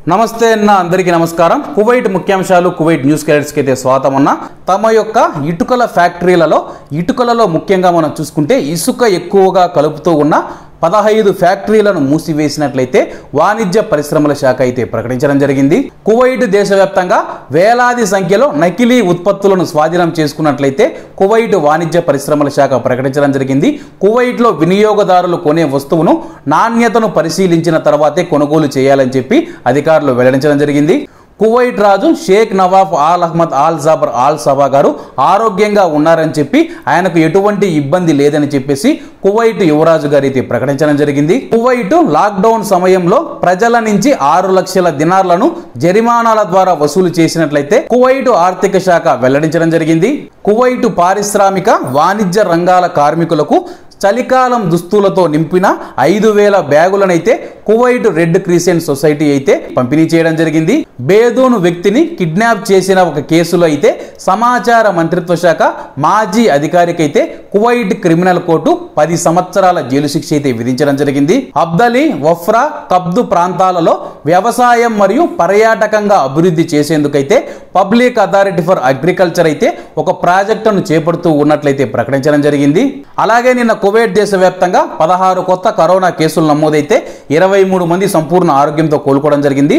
నమస్తే అన్న అందరికీ నమస్కారం। కువైట్ ముఖ్యాంశాలు కువైట్ న్యూస్ క్యాలెండర్స్ కి అయితే స్వాగతం అన్న। తమ యొక్క ఇటుకల ఫ్యాక్టరీలలో ఇటుకలలో ముఖ్యంగా మనం చూసుకుంటే ఇసుక ఎక్కువగా కలుపుతూ ఉన్న 15 ఫ్యాక్టరీలను మూసివేసినట్లయితే వాణిజ్య పరిశ్రమల శాఖ అయితే ప్రకటించడం జరిగింది। కువైట్ దేశవ్యాప్తంగా వేలాది సంఖ్యలో నకిలీ ఉత్పత్తులను స్వాధీనం చేసుకున్నట్లయితే కువైట్ వాణిజ్య పరిశ్రమల శాఖ ప్రకటించడం జరిగింది। కువైట్లో వినియోగదారులు కొనే వస్తువును నాణ్యతను పరిశీలించిన తర్వాతే కొనుగోలు చేయాలని చెప్పి అధికారులు వెల్లడించడం జరిగింది। కువైట్ రాజు Sheikh Nawaf Al Ahmad Al Jaber Al Sabah గారు ఆరోగ్యంగా ఉన్నారని చెప్పి ఆయనకు ఎటువంటి ఇబ్బంది లేదని చెప్పేసి కువైట్ యువరాజు గారు అయితే ప్రకటించడం జరిగింది। కువైట్ లాక్డౌన్ సమయంలో ప్రజల నుంచి 6 లక్షల దినార్లను జరిమానాల ద్వారా వసూలు చేసినట్లయితే కువైట్ ఆర్థిక శాఖ వెల్లడించడం జరిగింది। కువైట్ పారిశ్రామిక వాణిజ్య రంగాల కార్మికులకు చలికాలం దుస్తులతో నింపిన 5000 బ్యాగులనైతే కువైట్ రెడ్ క్రిసెంట్ సొసైటీ అయితే పంపిణీ చేయడం జరిగింది। బేదూను వ్యక్తిని కిడ్నాప్ చేసిన ఒక కేసులో అయితే సమాచార మంత్రిత్వ శాఖ మాజీ అధికారికైతే కువైట్ క్రిమినల్ కోర్టు 10 సంవత్సరాల జైలు శిక్ష అయితే విధించడం జరిగింది। అబ్దలీ వఫ్రా కబ్దు ప్రాంతాలలో వ్యవసాయం మరియు పర్యాటకంగా అభివృద్ధి చేసేందుకైతే పబ్లిక్ అథారిటీ ఫర్ అగ్రికల్చర్ అయితే ఒక ప్రాజెక్టును చేపడుతూ ఉన్నట్లయితే ప్రకటించడం జరిగింది। అలాగే నిన్న కువైట్ దేశవ్యాప్తంగా 16 కొత్త కరోనా కేసులు నమోదైతే 23 మంది సంపూర్ణ ఆరోగ్యంతో కోలుకోవడం జరిగింది।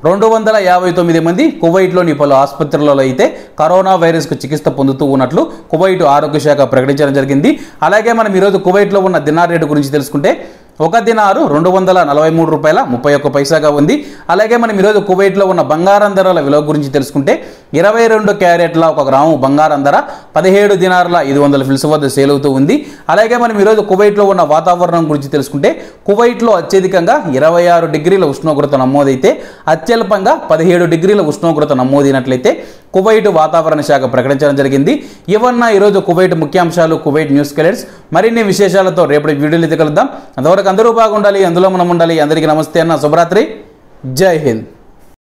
259 మంది కువైట్లోని పలు ఆసుపత్రులలో అయితే కరోనా వైరస్ కు చికిత్స పొందుతూ ఉన్నట్లు కువైట్ ఆరోగ్య శాఖ ప్రకటించడం జరిగింది। అలాగే మనం ఈరోజు కువైట్లో ఉన్న దినార్ రేటు గురించి తెలుసుకుంటే ఒక దినారు 243 రూపాయల 31 పైసాగా ఉంది। అలాగే మనం ఈరోజు కువైట్లో ఉన్న బంగారం ధరల విలువ గురించి తెలుసుకుంటే 22 క్యారెట్ల 1 గ్రాము బంగారం ధర 17 దినార్ల 500 ఫిల్స్ వద్ద సేల్ అవుతూ ఉంది। అలాగే మనం ఈరోజు కువైట్లో ఉన్న వాతావరణం గురించి తెలుసుకుంటే కువైట్లో అత్యధికంగా 26 డిగ్రీల ఉష్ణోగ్రత నమోదైతే అత్యల్పంగా 17 డిగ్రీల ఉష్ణోగ్రత నమోదైనట్లయితే కువైట్ వాతావరణ శాఖ ప్రకటించడం జరిగింది। ఇవన్న ఈరోజు కువైట్ ముఖ్యాంశాలు కువైట్ న్యూస్ క్యాలెండర్స్ మరిన్ని విశేషాలతో రేపటి వీడియోలో కలుద్దాం। అంతవరకు అందరూ బాగుండాలి, అందులో మనం ఉండాలి। అందరికీ నమస్తే అన్న, శుభరాత్రి, జై హింద్।